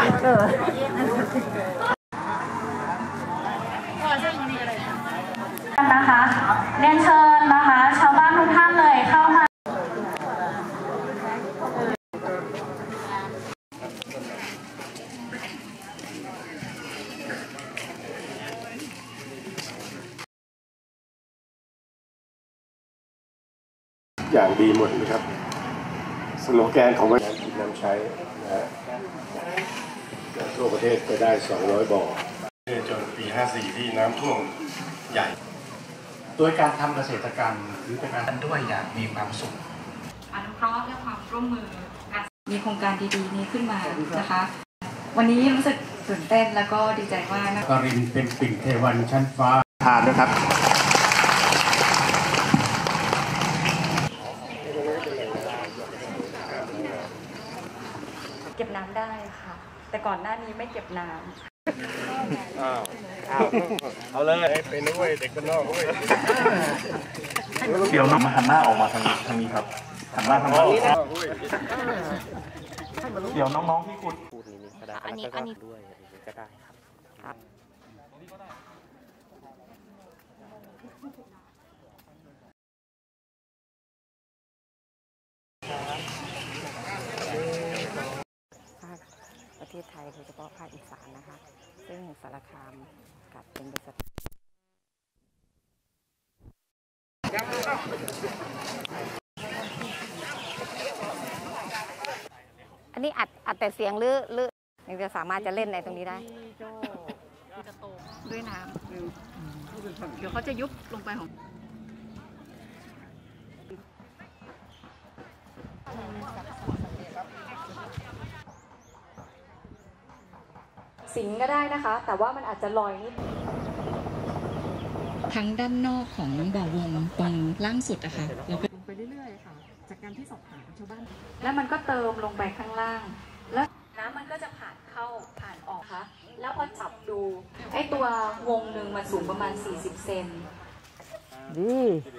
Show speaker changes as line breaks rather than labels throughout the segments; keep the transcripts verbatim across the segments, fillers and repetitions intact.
นะคะเรียนเชิญนะคะชาวบ้านทุกท่านเลยเข้ามา
อย่างดีหมดนะครับสโลแกนของวันนี้นำใช้นะฮะทั่วประเทศไปได้สองร้อยบ่อจนปีห้าสี่ที่น้ำท่วมใหญ่
โดยการทำเกษตรกรรมหรือเป็นการด้วยอย่างมีความสุข
อนุเคราะห์และความร่วมมือมีโครงการดีๆนี้ขึ้นมานะคะวันนี้รู้สึกตื่นเต้นแล้วก็ดีใจมากนะ
กรินเป็นปิ่นเทวันชั้นฟ้าทานนะครับ
เก็บน้ำได้ค่ะแต่ก่อนหน้านี้ไม่เก็บน้ำ
อ้าวเอาเลยเป็นด้วยเด็กบ้านนอกด้วย
เดี๋ยวน้องมาหันหน้าออกมาทางทางนี้ครับหันหน้าทางนี้เดี๋ยวน้องๆที่คุณ
อันนี้อันนี้
ด้วยก็ได้ครับประเทศไทยโดยเฉพาะภาคอีสานนะคะซึ่งสารคามกับเป็นบริษัทอันนี้อัดอัดแต่เสียงหรือหรือยังจะสามารถจะเล่นในตรงนี้ได้
ด้วยน้ำเดี๋ยวเขาจะยุบลงไปของสิงก็ได้นะคะแต่ว่ามันอาจจะลอยนิด
ทั้งด้านนอกของบ่อวงตรงล่างสุดอะค่ะเรา
ลงไปเรื่อยๆค่ะจากการที่สอบถามชาวบ้านแล้วมันก็เติมลงไปข้างล่างแล้วน้ำมันก็จะผ่านเข้าผ่านออกค่ะแล้วพอจับดูไอ้ตัววงหนึ่งมันสูงประมาณสี่สิบเซนดี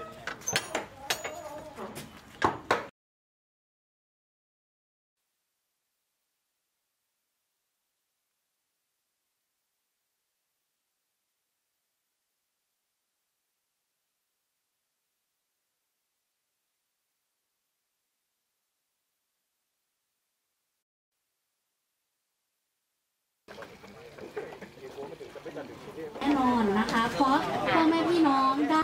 แน่นอนนะคะเพราะพ่อแม่พี่น้องได้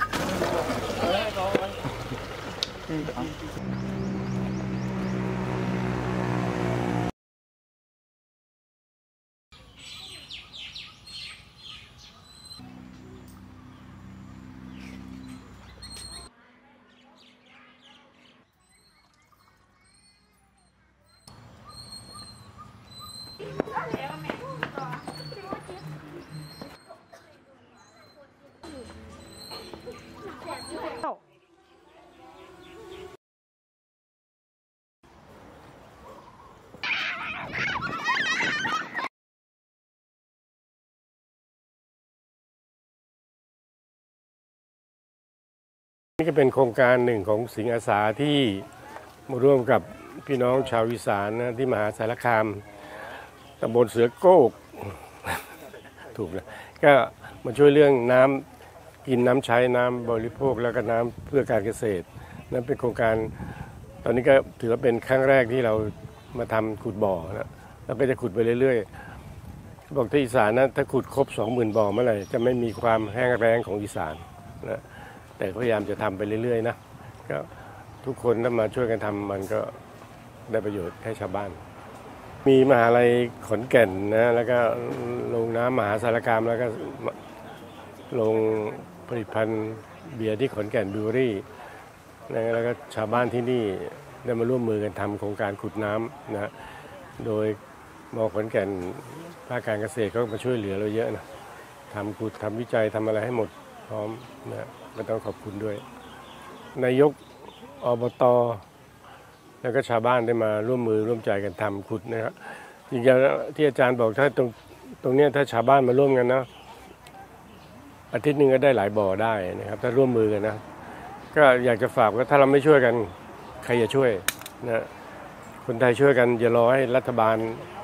นี่ก็เป็นโครงการหนึ่งของสิงห์อาสาที่มาร่วมกับพี่น้องชาวอีสานนะที่มหาสารคามตำบลเสือโก้ถูกนะก็มาช่วยเรื่องน้ำกินน้ำใช้น้ำบริโภคแล้วก็น้ำเพื่อการเกษตรนั่นเป็นโครงการตอนนี้ก็ถือว่าเป็นครั้งแรกที่เรามาทำขุดบ่อนะแล้วก็จะขุดไปเรื่อยๆบอกที่อีสานนะถ้าขุดครบสองหมื่นบ่อเมื่อไหร่จะไม่มีความแห้งแล้งของอีสานนะแต่พยายามจะทำไปเรื่อยๆนะก็ทุกคนถ้ามาช่วยกันทำมันก็ได้ประโยชน์ให้ชาวบ้านมีมหาลัยขอนแก่นนะแล้วก็โรงน้ำมหาสารคามแล้วก็โรงผลิตภัณฑ์เบียร์ที่ขอนแก่นบิวรี่แล้วก็ชาวบ้านที่นี่ได้มาร่วมมือกันทำโครงการขุดน้ำนะโดยมอขอนแก่นภาคการเกษตรก็มาช่วยเหลือเราเยอะนะทำขุดทำวิจัยทำอะไรให้หมดพร้อมนะก็ต้องขอบคุณด้วยนายกอบต.แล้วก็ชาวบ้านได้มาร่วมมือร่วมใจกันทำขุดนะครับจริงๆที่อาจารย์บอกถ้าตรงตรงนี้ถ้าชาวบ้านมาร่วมกันนะอาทิตย์หนึ่งก็ได้หลายบ่อได้นะครับถ้าร่วมมือกันนะก็อยากจะฝากว่าถ้าเราไม่ช่วยกันใครจะช่วยนะคนไทยช่วยกันอย่ารอให้รัฐบาล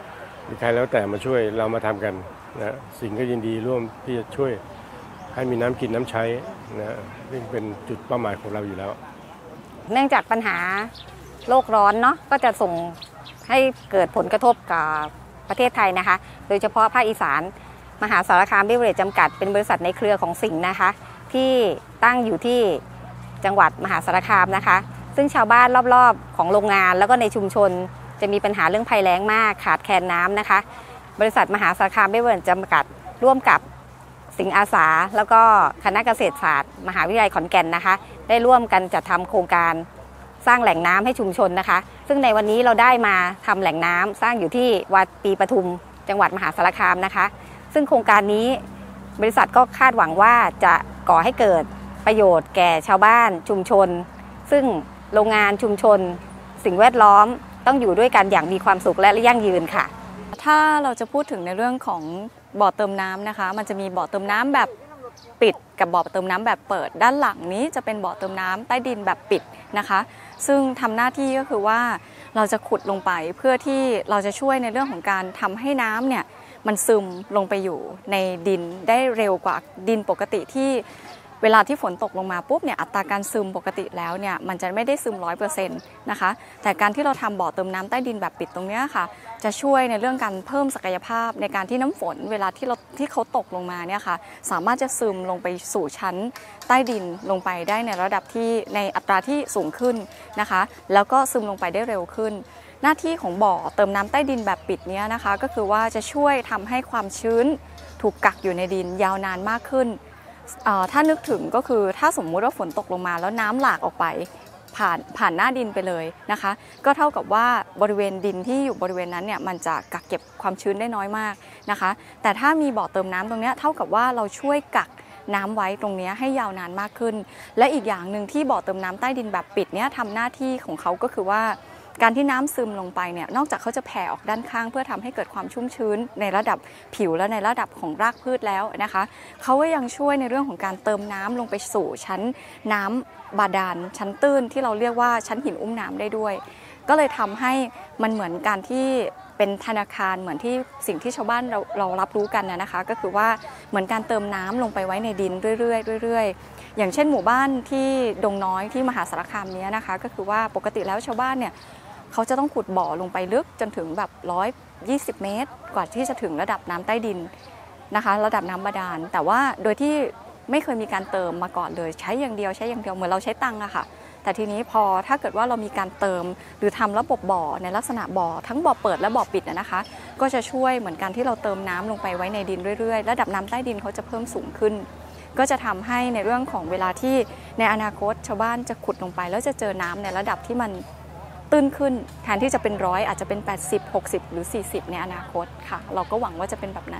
มีใครแล้วแต่มาช่วยเรามาทำกันนะสิงห์ก็ยินดีร่วมที่จะช่วยให้มีน้ำกินน้ำใช้นะซึ่งเป็นจุดเป้าหมายของเราอยู่แล้ว
เนื่องจากปัญหาโลกร้อนเนาะก็จะส่งให้เกิดผลกระทบกับประเทศไทยนะคะโดยเฉพาะภาคอีสานมหาสารคามเบเวอเรจจำกัดเป็นบริษัทในเครือของสิงห์นะคะที่ตั้งอยู่ที่จังหวัดมหาสารคามนะคะซึ่งชาวบ้านรอบๆของโรงงานแล้วก็ในชุมชนจะมีปัญหาเรื่องภัยแล้งมากขาดแคลนน้ำนะคะบริษัทมหาสารคามเบเวอเรจจำกัดร่วมกับสิงห์อาสาแล้วก็คณะเกษตรศาสตร์มหาวิทยาลัยขอนแก่นนะคะได้ร่วมกันจัดทำโครงการสร้างแหล่งน้ำให้ชุมชนนะคะซึ่งในวันนี้เราได้มาทำแหล่งน้ำสร้างอยู่ที่วัดปีปทุมจังหวัดมหาสารคามนะคะซึ่งโครงการนี้บริษัทก็คาดหวังว่าจะก่อให้เกิดประโยชน์แก่ชาวบ้านชุมชนซึ่งโรงงานชุมชนสิ่งแวดล้อมต้องอยู่ด้วยกันอย่างมีความสุขและยั่งยืนค่ะ
ถ้าเราจะพูดถึงในเรื่องของบ่อเติมน้ำนะคะมันจะมีบ่อเติมน้ำแบบปิดกับบ่อเติมน้ำแบบเปิดด้านหลังนี้จะเป็นบ่อเติมน้ำใต้ดินแบบปิดนะคะซึ่งทำหน้าที่ก็คือว่าเราจะขุดลงไปเพื่อที่เราจะช่วยในเรื่องของการทำให้น้ำเนี่ยมันซึมลงไปอยู่ในดินได้เร็วกว่าดินปกติที่เวลาที่ฝนตกลงมาปุ๊บเนี่ยอัตราการซึมปกติแล้วเนี่ยมันจะไม่ได้ซึม ร้อยเปอร์เซ็นต์ นะคะแต่การที่เราทำบ่อเติมน้ำใต้ดินแบบปิดตรงนี้ค่ะจะช่วยในเรื่องการเพิ่มศักยภาพในการที่น้ำฝนเวลาที่เราที่เขาตกลงมาเนี่ยค่ะสามารถจะซึมลงไปสู่ชั้นใต้ดินลงไปได้ในระดับที่ในอัตราที่สูงขึ้นนะคะแล้วก็ซึมลงไปได้เร็วขึ้นหน้าที่ของบ่อเติมน้ำใต้ดินแบบปิดเนี้ยนะคะก็คือว่าจะช่วยทำให้ความชื้นถูกกักอยู่ในดินยาวนานมากขึ้นถ้านึกถึงก็คือถ้าสมมุติว่าฝนตกลงมาแล้วน้ำหลากออกไปผ่านผ่านหน้าดินไปเลยนะคะก็เท่ากับว่าบริเวณดินที่อยู่บริเวณนั้นเนี่ยมันจะกักเก็บความชื้นได้น้อยมากนะคะแต่ถ้ามีบ่อเติมน้ำตรงนี้เท่ากับว่าเราช่วยกักน้ำไว้ตรงนี้ให้ยาวนานมากขึ้นและอีกอย่างหนึ่งที่บ่อเติมน้ำใต้ดินแบบปิดเนี่ยทำหน้าที่ของเขาก็คือว่าการที่น้ำซึมลงไปเนี่ยนอกจากเขาจะแผ่ออกด้านข้างเพื่อทำให้เกิดความชุ่มชื้นในระดับผิวและในระดับของรากพืชแล้วนะคะเขาก็ยังช่วยในเรื่องของการเติมน้ำลงไปสู่ชั้นน้ำบาดาลชั้นตื้นที่เราเรียกว่าชั้นหินอุ้มน้ำได้ด้วยก็เลยทำให้มันเหมือนการที่เป็นธนาคารเหมือนที่สิ่งที่ชาวบ้านเราเรารับรู้กันนะคะก็คือว่าเหมือนการเติมน้ำลงไปไว้ในดินเรื่อยๆเรื่อยๆอย่างเช่นหมู่บ้านที่ดงน้อยที่มหาสารคามนี้นะคะก็คือว่าปกติแล้วชาวบ้านเนี่ยเขาจะต้องขุดบ่อลงไปลึกจนถึงแบบหนึ่งร้อยยี่สิบเมตรกว่าที่จะถึงระดับน้ำใต้ดินนะคะระดับน้ำบาดาลแต่ว่าโดยที่ไม่เคยมีการเติมมาก่อนเลยใช้อย่างเดียวใช้อย่างเดียวเหมือนเราใช้ตังค์อะค่ะแต่ทีนี้พอถ้าเกิดว่าเรามีการเติมหรือทำระบบบ่อในลักษณะบ่อทั้งบ่อเปิดและบ่อปิดนะคะก็จะช่วยเหมือนกันที่เราเติมน้ำลงไปไว้ในดินเรื่อยๆระดับน้ำใต้ดินเขาจะเพิ่มสูงขึ้นก็จะทำให้ในเรื่องของเวลาที่ในอนาคตชาวบ้านจะขุดลงไปแล้วจะเจอน้ำในระดับที่มันตื้นขึ้นแทนที่จะเป็นร้อยอาจจะเป็นแปดสิบ หกสิบหรือสี่สิบในอนาคตค่ะเราก็หวังว่าจะเป็นแบบนั้น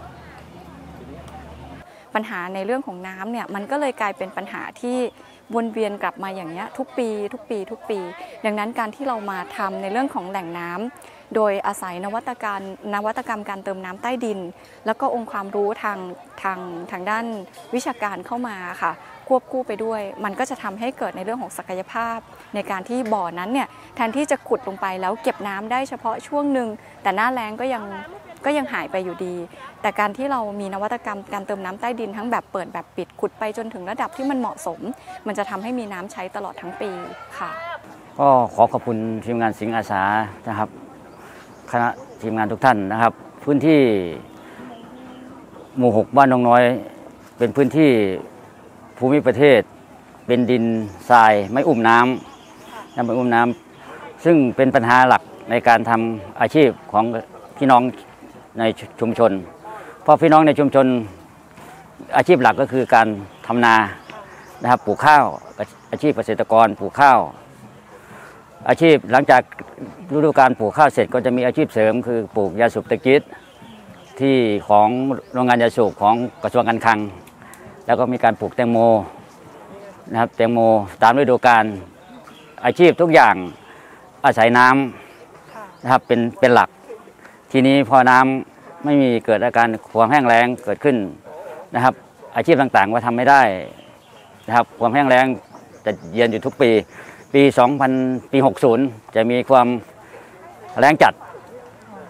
ปัญหาในเรื่องของน้ำเนี่ยมันก็เลยกลายเป็นปัญหาที่วนเวียนกลับมาอย่างนี้ทุกปีทุกปีทุกปีดังนั้นการที่เรามาทำในเรื่องของแหล่งน้ำโดยอาศัยนวัตกรรมนวัตกรรมการเติมน้ำใต้ดินแล้วก็องค์ความรู้ทางทางทางด้านวิชาการเข้ามาค่ะควบคู่ไปด้วยมันก็จะทำให้เกิดในเรื่องของศักยภาพในการที่บ่อนั้นเนี่ยแทนที่จะขุดลงไปแล้วเก็บน้ำได้เฉพาะช่วงหนึ่งแต่หน้าแล้งก็ยังก็ยังหายไปอยู่ดีแต่การที่เรามีนวัตกรรมการเติมน้ำใต้ดินทั้งแบบเปิดแบบปิดขุดไปจนถึงระดับที่มันเหมาะสมมันจะทำให้มีน้ำใช้ตลอดทั้งปีค่ะ
ก็ขอขอบคุณทีมงานสิงห์อาสานะครับคณะทีมงานทุกท่านนะครับพื้นที่หมู่หกบ้านดงน้อยเป็นพื้นที่ภูมิประเทศเป็นดินทรายไม่อุ้มน้ำน้ำไม่อุ้มน้ำซึ่งเป็นปัญหาหลักในการทำอาชีพของพี่น้องในชุมชนเพราะพี่น้องในชุมชนอาชีพหลักก็คือการทำนานะครับปลูกข้าวอาชีพเกษตรกรปลูกข้าวอาชีพหลังจากฤดูกาลปลูกข้าวเสร็จก็จะมีอาชีพเสริมคือปลูกยาสูบตะกิดที่ของโรงงานยาสูบของกระทรวงการคลังแล้วก็มีการปลูกแตงโมนะครับแตงโมตามฤดูกาลอาชีพทุกอย่างอาศัยน้ำนะครับเป็นเป็นหลักทีนี้พอน้ำไม่มีเกิดอาการความแห้งแล้งเกิดขึ้นนะครับอาชีพต่างๆว่าทำไม่ได้นะครับความแห้งแล้งจะเยือนอยู่ทุกปีปีสองพันปีหกสิบจะมีความแล้งจัด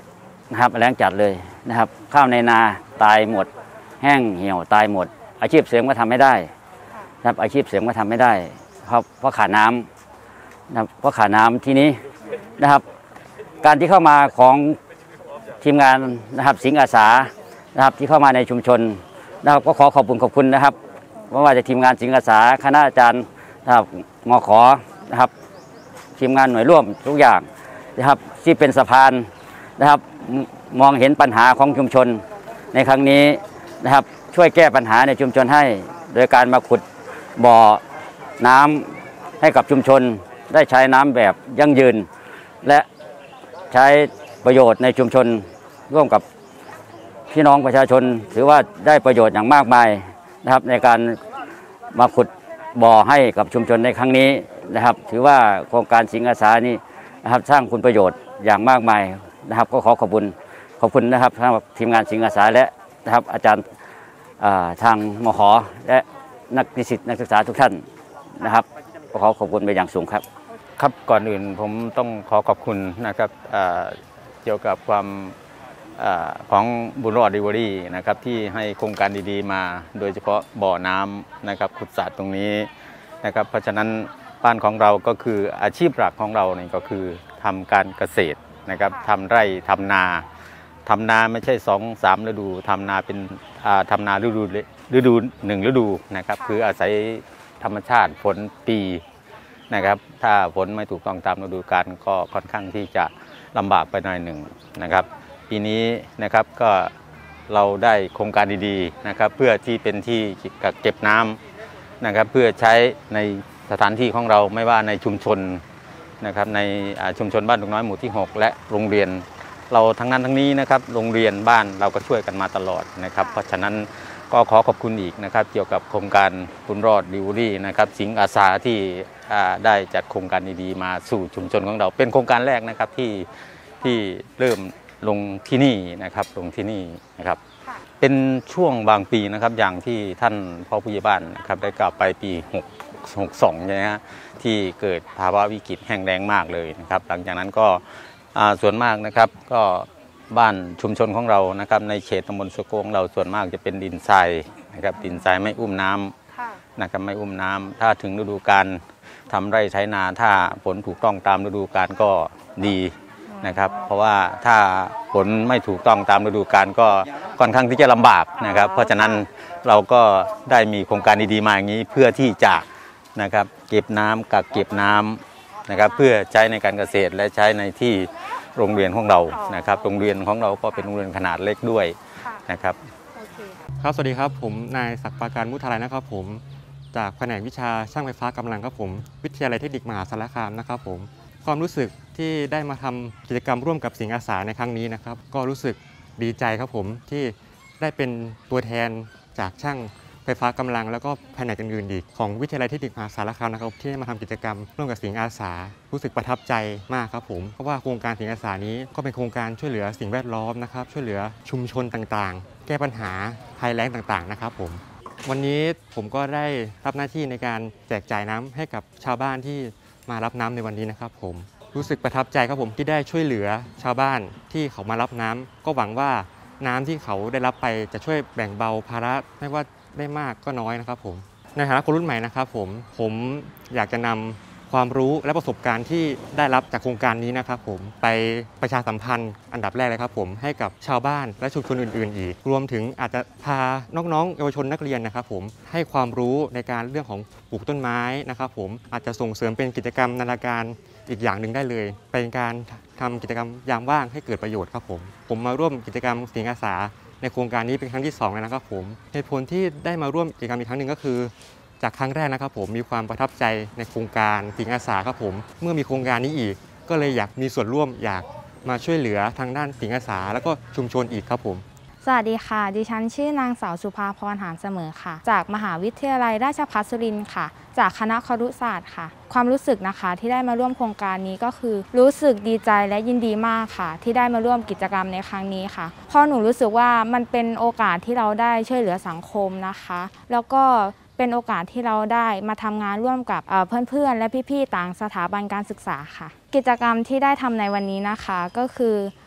นะครับแล้งจัดเลยนะครับข้าวในนาตายหมดแห้งเหี่ยวตายหมดอาชีพเสริมก็ทำไม่ได้นะครับอาชีพเสริมก็ทำไม่ได้ครับเพราะขาดน้ำนะครับเพราะขาดน้ำทีนี้นะครับการที่เข้ามาของทีมงานนะครับสิงห์อาสานะครับที่เข้ามาในชุมชนนะครับก็ขอขอบคุณขอบคุณนะครับไม่ว่าจะทีมงานสิงห์อาสาคณะอาจารย์นะครับมข.นะครับทีมงานหน่วยร่วมทุกอย่างนะครับที่เป็นสะพานนะครับมองเห็นปัญหาของชุมชนในครั้งนี้นะครับช่วยแก้ปัญหาในชุมชนให้โดยการมาขุดบ่อน้ำให้กับชุมชนได้ใช้น้ำแบบยั่งยืนและใช้ประโยชน์ในชุมชนร่วมกับพี่น้องประชาชนถือว่าได้ประโยชน์อย่างมากมายนะครับในการมาขุดบ่อให้กับชุมชนในครั้งนี้นะครับถือว่าโครงการสิงห์อาสานี้นะครับสร้างคุณประโยชน์อย่างมากมายนะครับก็ขอขอบคุณขอบคุณนะครับสำหรับทีมงานสิงห์อาสาและนะครับอาจารย์ทางมข.และนักนิสิตนักศึกษาทุกท่านนะครับก็ขอขอบคุณเป็นอย่างสูงครับ
ครับก่อนอื่นผมต้องขอขอบคุณนะครับเกี่ยวกับความของบุญรอดริเวอรี่นะครับที่ให้โครงการดีๆมาโดยเฉพาะบ่อน้ำนะครับขุดสระตรงนี้นะครับเพราะฉะนั้นบ้านของเราก็คืออาชีพหลักของเราเนี่ยก็คือทำการเกษตรนะครับทำไร่ทำนาทำนาไม่ใช่สองสามฤดูทำนาเป็นทำนาฤดูฤดูหนึ่งฤดูนะครับคืออาศัยธรรมชาติฝนปีนะครับถ้าฝนไม่ถูกต้องตามฤดูกาลก็ค่อนข้างที่จะลำบากไปหน่อยหนึ่งนะครับปีนี้นะครับก็เราได้โครงการดีๆนะครับเพื่อที่เป็นที่กักเก็บน้ำนะครับเพื่อใช้ในสถานที่ของเราไม่ว่าในชุมชนนะครับในชุมชนบ้านดงน้อยหมู่ที่หกและโรงเรียนเราทั้งนั้นทั้งนี้นะครับโรงเรียนบ้านเราก็ช่วยกันมาตลอดนะครับเพราะฉะนั้นก็ขอขอบคุณอีกนะครับเกี่ยวกับโครงการบุญรอดริเวอรี่นะครับสิงห์อาสาที่ได้จัดโครงการดีๆมาสู่ชุมชนของเราเป็นโครงการแรกนะครับที่ที่เริ่มลงที่นี่นะครับลงที่นี่นะครับเป็นช่วงบางปีนะครับอย่างที่ท่านพ่อผู้ใหญ่บ้านนะครับได้กล่าวไปปีหกหกสองใช่ไหมฮะที่เกิดภาวะวิกฤตแห้งแล้งมากเลยนะครับหลังจากนั้นก็ส่วนมากนะครับก็บ้านชุมชนของเรานะครับในเขตตำบลสะโกงเราส่วนมากจะเป็นดินทรายนะครับดินทรายไม่อุ้มน้ำนะครับไม่อุ้มน้ำถ้าถึงฤดูกาลทำไร่ไถนาถ้าฝนถูกต้องตามฤดูกาลก็ดีนะครับเพราะว่าถ้าฝนไม่ถูกต้องตามฤดูกาลก็ค่อนข้างที่จะลำบากนะครับเพราะฉะนั้นเราก็ได้มีโครงการดีๆมาอย่างนี้เพื่อที่จะนะครับเก็บน้ำกักเก็บน้ำนะครับเพื่อใช้ในการเกษตรและใช้ในที่โรงเรียนของเรานะครับโรงเรียนของเราก็เป็นโรงเรียนขนาดเล็กด้วยนะครับ
ครับสวัสดีครับผมนายศักดิ์ปราการมุทาลัยนะครับผมจากแผนกวิชาช่างไฟฟ้ากำลังครับผมวิทยาลัยเทคนิคมหาสารคามนะครับผมความรู้สึกที่ได้มาทำกิจกรรมร่วมกับสิงห์อาสาในครั้งนี้นะครับก็รู้สึกดีใจครับผมที่ได้เป็นตัวแทนจากช่างไฟฟ้ากำลังแล้วก็แผนกอื่นๆอีกของวิทยาลัยเทคนิคมหาสารคามนะครับที่ได้มาทำกิจกรรมร่วมกับสิงห์อาสารู้สึกประทับใจมากครับผมเพราะว่าโครงการสิงห์อาสานี้ก็เป็นโครงการช่วยเหลือสิ่งแวดล้อมนะครับช่วยเหลือชุมชนต่างๆแก้ปัญหาภัยแล้งต่างๆนะครับผมวันนี้ผมก็ได้รับหน้าที่ในการแจกจ่ายน้ำให้กับชาวบ้านที่มารับน้ำในวันนี้นะครับผมรู้สึกประทับใจครับผมที่ได้ช่วยเหลือชาวบ้านที่เขามารับน้ำก็หวังว่าน้ำที่เขาได้รับไปจะช่วยแบ่งเบาภาระไม่ว่าได้มากก็น้อยนะครับผมในฐานะคนรุ่นใหม่นะครับผมผมอยากจะนำความรู้และประสบการณ์ที่ได้รับจากโครงการนี้นะครับผมไปประชาสัมพันธ์อันดับแรกเลยครับผมให้กับชาวบ้านและชุมชนอื่นๆอีกรวมถึงอาจจะพาน้องๆเยาวชนนักเรียนนะครับผมให้ความรู้ในการเรื่องของปลูกต้นไม้นะครับผมอาจจะส่งเสริมเป็นกิจกรรมนานาการอีกอย่างหนึ่งได้เลยเป็นการทำกิจกรรมยามว่างให้เกิดประโยชน์ครับผมผมมาร่วมกิจกรรมสิงห์อาสาในโครงการนี้เป็นครั้งที่สองแล้วนะครับผมเหตุผลที่ได้มาร่วมกิจกรรมอีกครั้งหนึ่งก็คือจากครั้งแรกนะครับผมมีความประทับใจในโครงการสิงห์อาสาครับผมเมื่อมีโครงการนี้อีกก็เลยอยากมีส่วนร่วมอยากมาช่วยเหลือทางด้านสิงห์อาสาแล้วก็ชุมชนอีกครับผม
สวัสดีค่ะดิฉันชื่อนางสาวสุภาพรหานเสมอค่ะจากมหาวิทยาลัยราชภัฏสุรินทร์ค่ะจากคณะครุศาสตร์ค่ะความรู้สึกนะคะที่ได้มาร่วมโครงการนี้ก็คือรู้สึกดีใจและยินดีมากค่ะที่ได้มาร่วมกิจกรรมในครั้งนี้ค่ะเพราะหนูรู้สึกว่ามันเป็นโอกาสที่เราได้ช่วยเหลือสังคมนะคะแล้วก็เป็นโอกาสที่เราได้มาทำงานร่วมกับเพื่อนๆและพี่ๆต่างสถาบันการศึกษาค่ะกิจกรรมที่ได้ทำในวันนี้นะคะก็คือ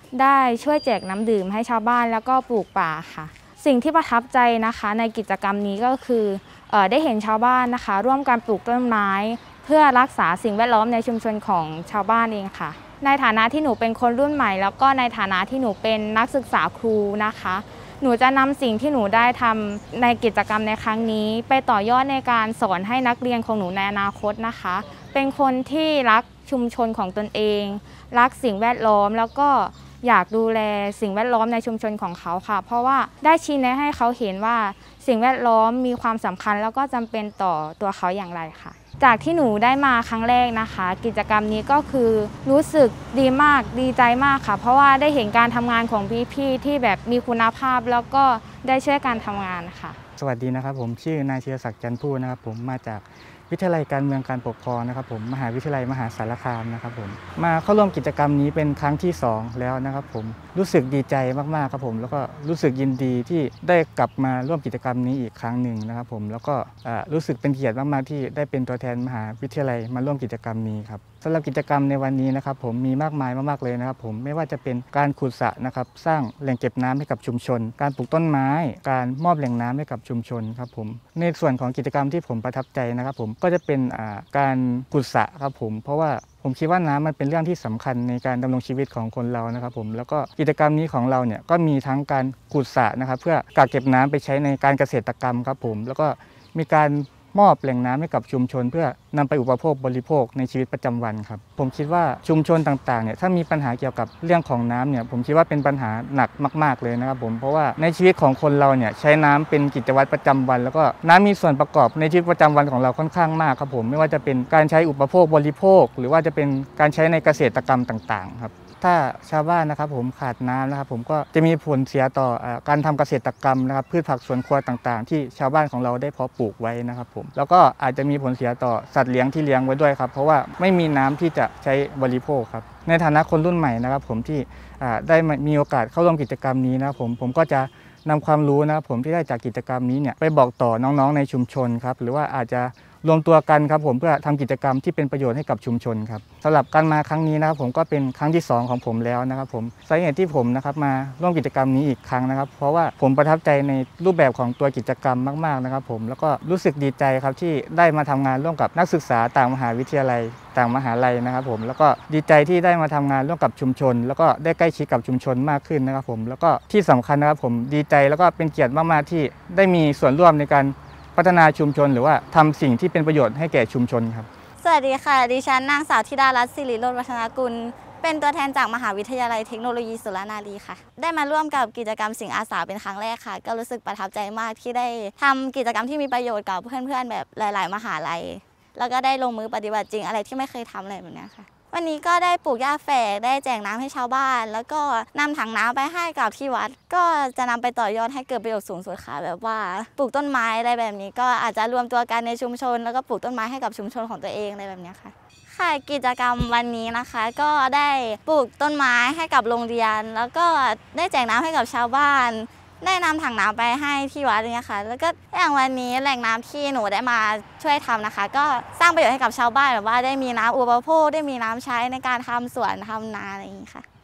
ได้ช่วยแจกน้ำดื่มให้ชาวบ้านแล้วก็ปลูกป่าค่ะสิ่งที่ประทับใจนะคะในกิจกรรมนี้ก็คือเอ่อได้เห็นชาวบ้านนะคะร่วมกันปลูกต้นไม้เพื่อรักษาสิ่งแวดล้อมในชุมชนของชาวบ้านเองค่ะในฐานะที่หนูเป็นคนรุ่นใหม่แล้วก็ในฐานะที่หนูเป็นนักศึกษาครูนะคะหนูจะนำสิ่งที่หนูได้ทำในกิจกรรมในครั้งนี้ไปต่อยอดในการสอนให้นักเรียนของหนูในอนาคตนะคะเป็นคนที่รักชุมชนของตนเองรักสิ่งแวดล้อมแล้วก็อยากดูแลสิ่งแวดล้อมในชุมชนของเขาค่ะเพราะว่าได้ชี้แนะให้เขาเห็นว่าสิ่งแวดล้อมมีความสำคัญแล้วก็จำเป็นต่อตัวเขาอย่างไรค่ะจากที่หนูได้มาครั้งแรกนะคะกิจกรรมนี้ก็คือรู้สึกดีมากดีใจมากค่ะเพราะว่าได้เห็นการทำงานของพี่ๆที่แบบมีคุณภาพแล้วก็ได้ช่วยการทำงานค่ะ
สวัสดีนะครับผมชื่อนายเชียรศักดิ์จันทร์ผู้นะครับผมมาจากวิทยาลัยการเมืองการปกครองนะครับผมมหาวิทยาลัยมหาสารคามนะครับผมมาเข้าร่วมกิจกรรมนี้เป็นครั้งที่สองแล้วนะครับผมรู้สึกดีใจมากๆครับผมแล้วก็รู้สึกยินดีที่ได้กลับมาร่วมกิจกรรมนี้อีกครั้งหนึ่งนะครับผมแล้วก็รู้สึกเป็นเกียรติมากๆที่ได้เป็นตัวแทนมหาวิทยาลัยมาร่วมกิจกรรมนี้ครับสำหรับกิจกรรมในวันนี้นะครับผมมีมากมายมากๆเลยนะครับผมไม่ว่าจะเป็นการขุดสระนะครับสร้างแหล่งเก็บน้ำให้กับชุมชนการปลูกต้นไม้การมอบแหล่งน้ำให้กับชุมชนครับผมในส่วนของกิจกรรมที่ผมประทับใจนะครับผมก็จะเป็นการขุดสระครับผมเพราะว่าผมคิดว่าน้ำมันเป็นเรื่องที่สำคัญในการดำรงชีวิตของคนเรานะครับผมแล้วก็กิจกรรมนี้ของเราเนี่ยก็มีทั้งการขุดสระนะครับเพื่อกักเก็บน้ำไปใช้ในการเกษตรกรรมครับผมแล้วก็มีการมอบแหล่งน้ำให้กับชุมชนเพื่อนำไปอุปโภคบริโภคในชีวิตประจำวันครับผมคิดว่าชุมชนต่างๆเนี่ยถ้ามีปัญหาเกี่ยวกับเรื่องของน้ำเนี่ยผมคิดว่าเป็นปัญหาหนักมากๆเลยนะครับผมเพราะว่าในชีวิตของคนเราเนี่ยใช้น้ำเป็นกิจวัตรประจำวันแล้วก็น้ำมีส่วนประกอบในชีวิตประจำวันของเราค่อนข้างมากครับผมไม่ว่าจะเป็นการใช้อุปโภคบริโภคหรือว่าจะเป็นการใช้ในเกษตรกรรมต่างๆครับถ้าชาวบ้านนะครับผมขาดน้ำนะครับผมก็จะมีผลเสียต่อการทำเกษตรกรรมนะครับพืชผักสวนครัวต่างๆที่ชาวบ้านของเราได้เพาะปลูกไว้นะครับผมแล้วก็อาจจะมีผลเสียต่อสัตว์เลี้ยงที่เลี้ยงไว้ด้วยครับเพราะว่าไม่มีน้ำที่จะใช้บริโภคครับในฐานะคนรุ่นใหม่นะครับผมที่ได้มีโอกาสเข้าร่วมกิจกรรมนี้นะครับผมผมก็จะนำความรู้นะครับผมที่ได้จากกิจกรรมนี้เนี่ยไปบอกต่อน้องๆในชุมชนครับหรือว่าอาจจะรวมตัวกันครับผมเพื่อทำกิจกรรมที่เป็นประโยชน์ให้กับชุมชนครับสำหรับการมาครั้งนี้นะครับผมก็เป็นครั้งที่สองของผมแล้วนะครับผมสาเหตุที่ผมนะครับมาร่วมกิจกรรมนี้อีกครั้งนะครับเพราะว่าผมประทับใจในรูปแบบของตัวกิจกรรมมากๆนะครับผมแล้วก็รู้สึกดีใจครับที่ได้มาทำงานร่วมกับนักศึกษาต่างมหาวิทยาลัยต่างมหาลัยนะครับผมแล้วก็ดีใจที่ได้มาทำงานร่วมกับชุมชนแล้วก็ได้ใกล้ชิดกับชุมชนมากขึ้นนะครับผมแล้วก็ที่สำคัญนะครับผมดีใจแล้วก็เป็นเกียรติมากๆที่ได้มีส่วนร่วมในการพัฒนาชุมชนหรือว่าทำสิ่งที่เป็นประโยชน์ให้แก่ชุมชนครับ
สวัสดีค่ะดิฉันนางสาวธิดารัตน์ศิริโรจน์วัฒนกุลเป็นตัวแทนจากมหาวิทยาลัยเทคโนโลยีสุรนารีค่ะได้มาร่วมกับกิจกรรมสิ่งอาสาเป็นครั้งแรกค่ะก็รู้สึกประทับใจมากที่ได้ทำกิจกรรมที่มีประโยชน์กับเพื่อนๆแบบหลายๆมหาลัยแล้วก็ได้ลงมือปฏิบัติจริงอะไรที่ไม่เคยทำอะไรแบบนี้ค่ะวันนี้ก็ได้ปลูกหญ้าแฝกได้แจกน้ำให้ชาวบ้านแล้วก็นำถังน้ำไปให้กับที่วัดก็จะนำไปต่อยอดให้เกิดประโยชน์สูงสุดค่ะแบบว่าปลูกต้นไม้อะไรแบบนี้ก็อาจจะรวมตัวกันในชุมชนแล้วก็ปลูกต้นไม้ให้กับชุมชนของตัวเองอะไรแบบนี้ค่ะค่ะกิจกรรมวันนี้นะคะก็ได้ปลูกต้นไม้ให้กับโรงเรียนแล้วก็ได้แจกน้ำให้กับชาวบ้านได้นำถังน้ำไปให้ที่วัดเนี่ยค่ะแล้วก็อย่างวันนี้แหล่งน้ำที่หนูได้มาช่วยทำนะคะก็สร้างประโยชน์ให้กับชาวบ้านแบบว่าได้มีน้ำอุปโภคได้มีน้ำใช้ในการทำสวนทำนาอะไรอย่างนี้ค่ะ